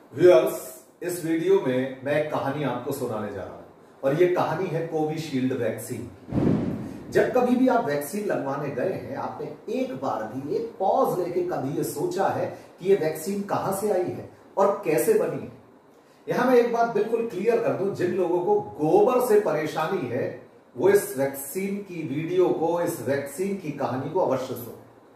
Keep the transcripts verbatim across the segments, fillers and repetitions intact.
Viewers, इस video में मैं एक कहानी आपको सुनाने जा रहा हूं और यह कहानी है कोविशील्ड वैक्सीन। जब कभी भी आप वैक्सीन लगवाने गए हैं, आपने एक बार भी एक पॉज लेके कभी ये सोचा है कि ये वैक्सीन कहां से आई है और कैसे बनी है? यहां मैं एक बात बिल्कुल क्लियर कर दूं, जिन लोगों को गोबर से परेशानी है वो इस वैक्सीन की वीडियो को, इस वैक्सीन की कहानी को अवश्य सुने।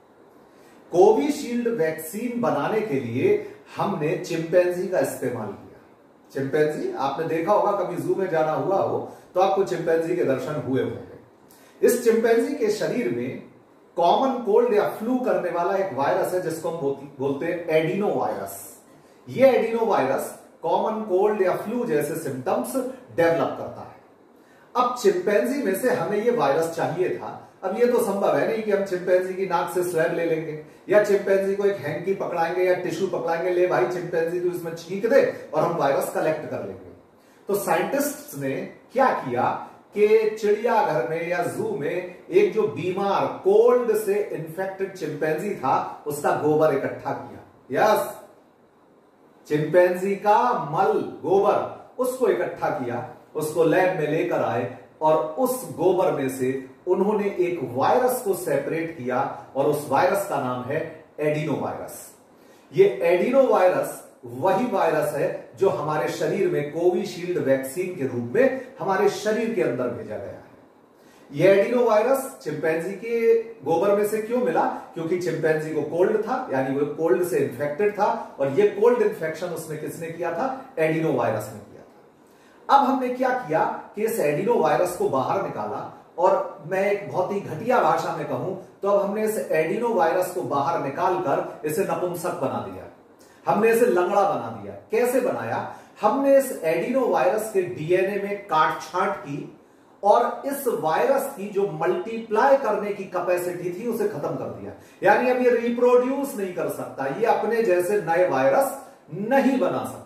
कोविशील्ड वैक्सीन बनाने के लिए हमने चिंपैंजी का इस्तेमाल किया। चिंपैंजी आपने देखा होगा, कभी जू में जाना हुआ हो तो आपको चिंपैंजी के दर्शन हुए होंगे। इस चिंपैंजी के शरीर में कॉमन कोल्ड या फ्लू करने वाला एक वायरस है जिसको हम बोलते हैं एडिनो वायरस। ये एडिनो वायरस कॉमन कोल्ड या फ्लू जैसे सिम्टम्स डेवलप करता है। अब चिंपैंजी में से हमें ये वायरस चाहिए था। अब ये तो संभव है नहीं कि हम चिंपैंजी की नाक से स्वैब ले लेंगे या चिंपैंजी को एक हैंकी पकड़ाएंगे या टिश्यू पकड़ाएंगे, ले भाई चिंपैंजी को इसमें छींक दे और हम वायरस कलेक्ट कर लेंगे। तो साइंटिस्ट्स ने क्या किया कि चिड़ियाघर में या जू में एक जो बीमार कोल्ड से इन्फेक्टेड चिंपैंजी था उसका गोबर इकट्ठा किया। यस, चिंपैंजी का मल, गोबर, उसको इकट्ठा किया, उसको लैब में लेकर आए और उस गोबर में से उन्होंने एक वायरस को सेपरेट किया और उस वायरस का नाम है एडिनो वायरस। ये एडिनो वायरस वही वायरस है जो हमारे शरीर में कोविशील्ड वैक्सीन के रूप में हमारे शरीर के अंदर भेजा गया है। यह एडिनो वायरस चिंपैंजी के गोबर में से क्यों मिला? क्योंकि चिंपैंजी को कोल्ड था, यानी वो कोल्ड से इन्फेक्टेड था और ये कोल्ड इन्फेक्शन उसने किसने किया था? एडिनो वायरस ने किया था। अब हमने क्या किया कि इस एडिनो वायरस को बाहर निकाला और मैं एक बहुत ही घटिया भाषा में कहूं तो अब हमने इस एडिनो वायरस को बाहर निकालकर इसे नपुंसक बना दिया, हमने इसे लंगड़ा बना दिया। कैसे बनाया? हमने इस एडिनो वायरस के डीएनए में काट छांट की और इस वायरस की जो मल्टीप्लाई करने की कैपेसिटी थी उसे खत्म कर दिया। यानी अब ये रिप्रोड्यूस नहीं कर सकता, ये अपने जैसे नए वायरस नहीं बना सकता।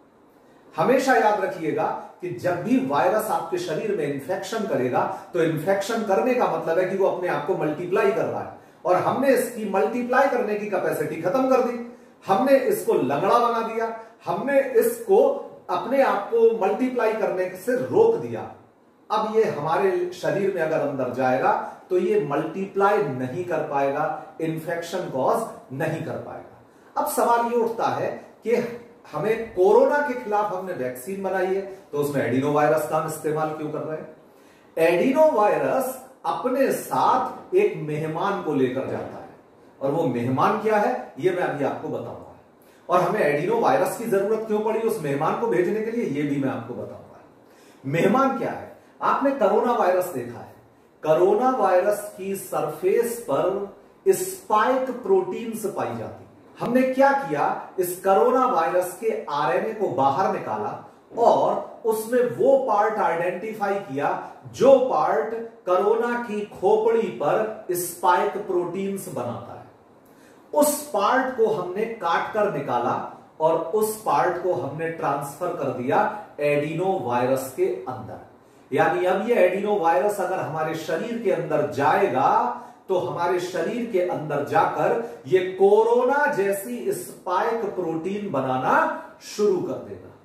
हमेशा याद रखिएगा कि जब भी वायरस आपके शरीर में इंफेक्शन करेगा तो इंफेक्शन करने का मतलब है कि वो अपने आप को मल्टीप्लाई कर रहा है और हमने इसकी मल्टीप्लाई करने की कैपेसिटी खत्म कर दी। हमने इसको लंगड़ा बना दिया, हमने इसको अपने आप को मल्टीप्लाई करने से रोक दिया। अब ये हमारे शरीर में अगर अंदर जाएगा तो ये मल्टीप्लाई नहीं कर पाएगा, इंफेक्शन कॉज नहीं कर पाएगा। अब सवाल ये उठता है कि हमें कोरोना के खिलाफ हमने वैक्सीन बनाई है तो उसमें एडिनो वायरस का हम इस्तेमाल क्यों कर रहे हैं? एडिनो वायरस अपने साथ एक मेहमान को लेकर जाता है और वो मेहमान क्या है ये मैं अभी आपको बताऊंगा। और हमें एडिनो वायरस की जरूरत क्यों पड़ी उस मेहमान को भेजने के लिए, ये भी मैं आपको बताऊंगा। मेहमान क्या है? आपने कोरोना वायरस देखा है। कोरोना वायरस की सरफेस पर स्पाइक प्रोटीन्स पाई जाती। हमने क्या किया, इस कोरोना वायरस के आरएनए को बाहर निकाला और उसमें वो पार्ट आइडेंटिफाई किया जो पार्ट कोरोना की खोपड़ी पर स्पाइक प्रोटीन्स बनाता है। उस पार्ट को हमने काट कर निकाला और उस पार्ट को हमने ट्रांसफर कर दिया एडिनो वायरस के अंदर। यानी अब ये एडिनो वायरस अगर हमारे शरीर के अंदर जाएगा तो हमारे शरीर के अंदर जाकर ये कोरोना जैसी स्पाइक प्रोटीन बनाना शुरू कर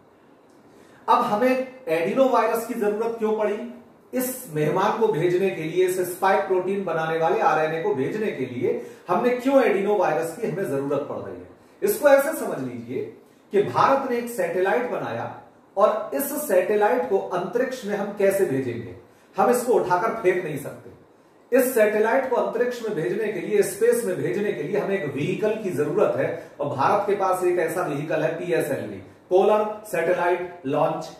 देगा। अब हमें एडिनो वायरस की जरूरत क्यों पड़ी? इस मेहमान को भेजने के लिए, इस स्पाइक प्रोटीन बनाने वाले आरएनए को भेजने के लिए हमने क्यों एडिनो वायरस की हमें जरूरत पड़ रही है? इसको ऐसे समझ लीजिए कि भारत ने एक सैटेलाइट बनाया और इस सैटेलाइट को अंतरिक्ष में हम कैसे भेजेंगे? हम इसको उठाकर फेंक नहीं सकते। इस सैटेलाइट को अंतरिक्ष में भेजने के लिए, स्पेस में भेजने के लिए हमें एक व्हीकल की जरूरत है और भारत के पास एक ऐसा व्हीकल है PSLV, polar satellite launch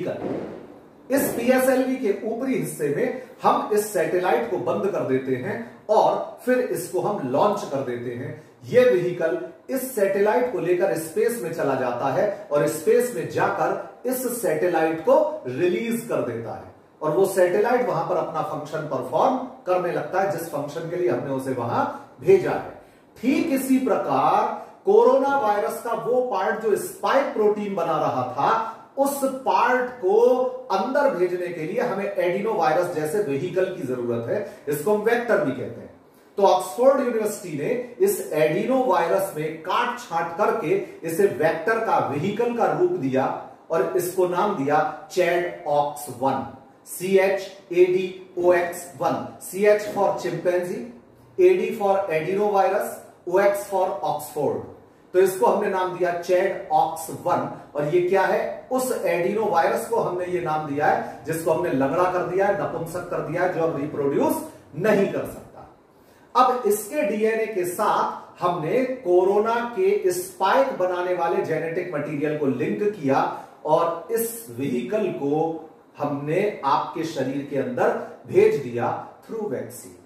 vehicle. इस पीएसएलवी के ऊपरी हिस्से में हम इस सैटेलाइट को बंद कर देते हैं और फिर इसको हम लॉन्च कर देते हैं। यह व्हीकल इस सैटेलाइट को लेकर स्पेस में चला जाता है और स्पेस में जाकर इस सैटेलाइट को रिलीज कर देता है और वो सैटेलाइट वहां पर अपना फंक्शन परफॉर्म करने लगता है जिस फंक्शन के लिए हमने उसे वहां भेजा है। ठीक इसी प्रकार कोरोना वायरस का वो पार्ट जो स्पाइक प्रोटीन बना रहा था, उस पार्ट को अंदर भेजने के लिए हमें एडिनो वायरस जैसे व्हीकल की जरूरत है। इसको हम वेक्टर भी कहते हैं। तो ऑक्सफोर्ड यूनिवर्सिटी ने इस एडिनो वायरस में काट छांट करके इसे वेक्टर का, व्हीकल का रूप दिया और इसको नाम दिया chad ox one, C H A D O X one. C H for chimpanzee, A D for adeno virus, O X for Oxford. तो इसको हमने नाम दिया चैड ऑक्स वन। और ये क्या है? उस एडिनो वायरस को हमने ये नाम दिया है जिसको हमने लंगड़ा कर दिया है, नपुंसक कर दिया है, जो अब रिप्रोड्यूस नहीं कर सकता। अब इसके डीएनए के साथ हमने कोरोना के स्पाइक बनाने वाले जेनेटिक मटेरियल को लिंक किया और इस व्हीकल को हमने आपके शरीर के अंदर भेज दिया थ्रू वैक्सीन।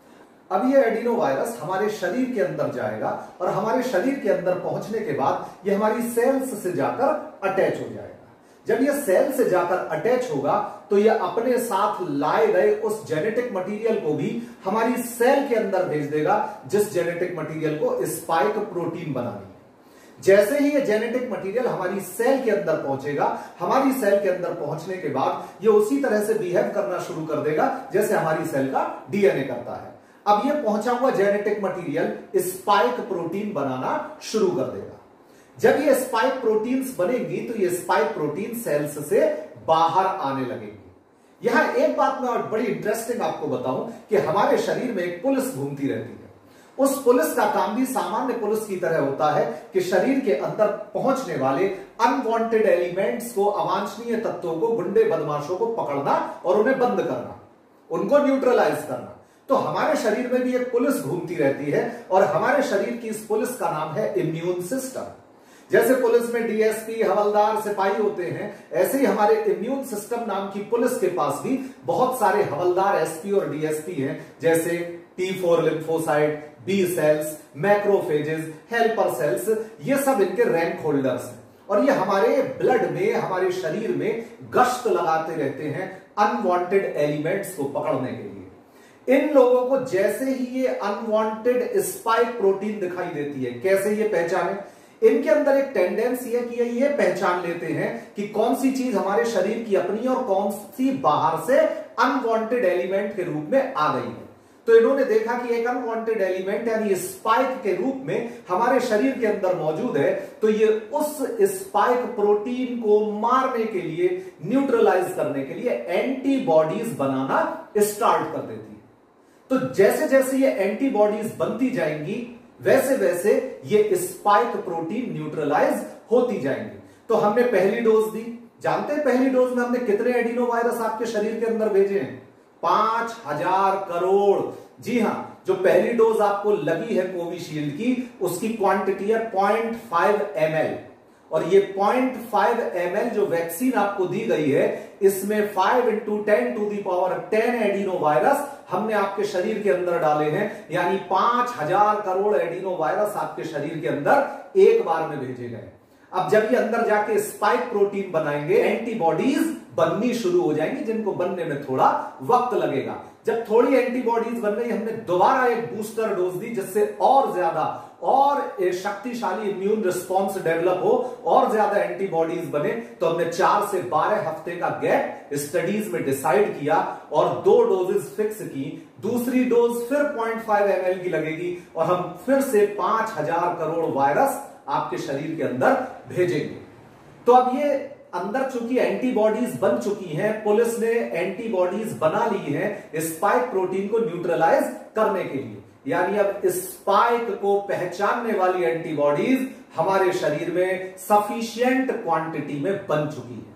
अब ये एडिनो वायरस हमारे शरीर के अंदर जाएगा और हमारे शरीर के अंदर पहुंचने के बाद ये हमारी सेल्स से जाकर अटैच हो जाएगा। जब ये सेल से जाकर अटैच होगा तो ये अपने साथ लाए गए उस जेनेटिक मटेरियल को भी हमारी सेल के अंदर भेज देगा, जिस जेनेटिक मटेरियल को स्पाइक प्रोटीन बनानी है। जैसे ही ये जेनेटिक मटेरियल हमारी सेल के अंदर पहुंचेगा, हमारी सेल के अंदर पहुंचने के बाद ये उसी तरह से बिहेव करना शुरू कर देगा जैसे हमारी सेल का डीएनए करता है। अब ये पहुंचा हुआ जेनेटिक मटेरियल स्पाइक प्रोटीन बनाना शुरू कर देगा। जब ये स्पाइक प्रोटीन्स बनेंगी तो ये स्पाइक प्रोटीन सेल्स से बाहर आने लगेंगी। यहां एक बात मैं और बड़ी इंटरेस्टिंग आपको बताऊं कि हमारे शरीर में एक पुलिस घूमती रहती है। उस पुलिस का काम भी सामान्य पुलिस की तरह होता है कि शरीर के अंदर पहुंचने वाले अनवांटेड एलिमेंट्स को, अवांछनीय तत्वों को, गुंडे बदमाशों को पकड़ना और उन्हें बंद करना, उनको न्यूट्रलाइज करना। तो हमारे शरीर में भी एक पुलिस घूमती रहती है और हमारे शरीर की इस पुलिस का नाम है इम्यून सिस्टम। जैसे पुलिस में डीएसपी, हवलदार, सिपाही होते हैं, ऐसे ही हमारे इम्यून सिस्टम नाम की पुलिस के पास भी बहुत सारे हवलदार, एसपी और डीएसपी हैं, जैसे T four lymphocyte, B cells, macrophages, helper cells, ये सब इनके रैंक होल्डर्स हैं और ये हमारे ब्लड में, हमारे शरीर में गश्त लगाते रहते हैं अनवांटेड एलिमेंट्स को पकड़ने के लिए। इन लोगों को जैसे ही ये अनवांटेड स्पाइक प्रोटीन दिखाई देती है, कैसे ये पहचाने? इनके अंदर एक टेंडेंसी है कि ये पहचान लेते हैं कि कौन सी चीज हमारे शरीर की अपनी और कौन सी बाहर से अनवांटेड एलिमेंट के रूप में आ गई है। तो इन्होंने देखा कि एक अनवांटेड एलिमेंट यानी स्पाइक के रूप में हमारे शरीर के अंदर मौजूद है, तो ये उस स्पाइक प्रोटीन को मारने के लिए, न्यूट्रलाइज करने के लिए एंटीबॉडीज बनाना स्टार्ट कर देती है। तो जैसे जैसे ये एंटीबॉडीज बनती जाएंगी वैसे वैसे ये स्पाइक प्रोटीन न्यूट्रलाइज होती जाएंगी। तो हमने पहली डोज दी। जानते हैं पहली डोज में हमने कितने एडिनो वायरस आपके शरीर के अंदर भेजे हैं? पांच हजार करोड़। जी हां, जो पहली डोज आपको लगी है कोविशील्ड की, उसकी क्वांटिटी है पॉइंट फाइव एम एल और ये पॉइंट फाइव एम एल जो वैक्सीन आपको दी गई है, इसमें five into ten to the power ten adeno virus हमने आपके शरीर के अंदर डाले हैं, यानी पांच हजार करोड़ एडिनो वायरस आपके शरीर के अंदर एक बार में भेजे गए। अब जब ये अंदर जाके स्पाइक प्रोटीन बनाएंगे, एंटीबॉडीज बननी शुरू हो जाएंगी, जिनको बनने में थोड़ा वक्त लगेगा। जब थोड़ी एंटीबॉडीज बन गई, हमने दोबारा एक बूस्टर डोज दी जिससे और ज्यादा और शक्तिशाली इम्यून रिस्पॉन्स डेवलप हो, और ज्यादा एंटीबॉडीज बने। तो हमने चार से बारह हफ्ते का गैप स्टडीज में डिसाइड किया और दो डोजेस फिक्स की। दूसरी डोज फिर पॉइंट फाइव एम एल की लगेगी और हम फिर से पांच हजार करोड़ वायरस आपके शरीर के अंदर भेजेंगे। तो अब ये अंदर चूंकि एंटीबॉडीज बन चुकी हैं, पुलिस ने एंटीबॉडीज बना ली हैं स्पाइक प्रोटीन को न्यूट्रलाइज करने के लिए, यानी अब स्पाइक को पहचानने वाली एंटीबॉडीज हमारे शरीर में सफिशिएंट क्वांटिटी में बन चुकी है।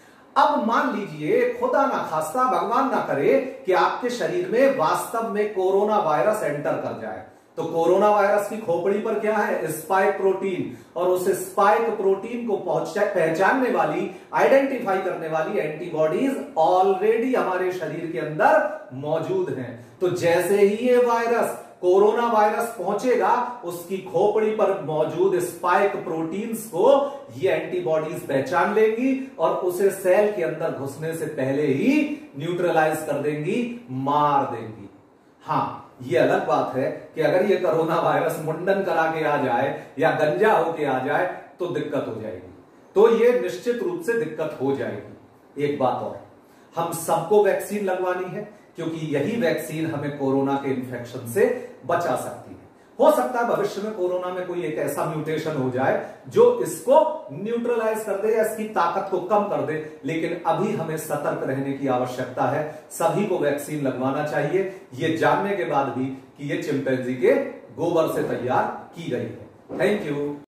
अब मान लीजिए, खुदा ना खास्ता, भगवान ना करे कि आपके शरीर में वास्तव में कोरोना वायरस एंटर कर जाए, तो कोरोना वायरस की खोपड़ी पर क्या है? Spike protein. और उस स्पाइक प्रोटीन को पहचानने वाली, आइडेंटिफाई करने वाली एंटीबॉडीज ऑलरेडी हमारे शरीर के अंदर मौजूद हैं। तो जैसे ही ये वायरस, कोरोना वायरस पहुंचेगा, उसकी खोपड़ी पर मौजूद स्पाइक प्रोटीन्स को ये एंटीबॉडीज पहचान लेंगी और उसे सेल के अंदर घुसने से पहले ही न्यूट्रलाइज कर देंगी, मार देंगी। हाँ, ये अलग बात है कि अगर ये कोरोना वायरस मुंडन करा के आ जाए या गंजा होके आ जाए तो दिक्कत हो जाएगी। तो ये निश्चित रूप से दिक्कत हो जाएगी। एक बात और, हम सबको वैक्सीन लगवानी है क्योंकि यही वैक्सीन हमें कोरोना के इन्फेक्शन से बचा सकती है। हो सकता है भविष्य में कोरोना में कोई एक ऐसा म्यूटेशन हो जाए जो इसको न्यूट्रलाइज कर दे या इसकी ताकत को कम कर दे, लेकिन अभी हमें सतर्क रहने की आवश्यकता है। सभी को वैक्सीन लगवाना चाहिए, ये जानने के बाद भी कि ये चिंपैंजी के गोबर से तैयार की गई है। Thank you.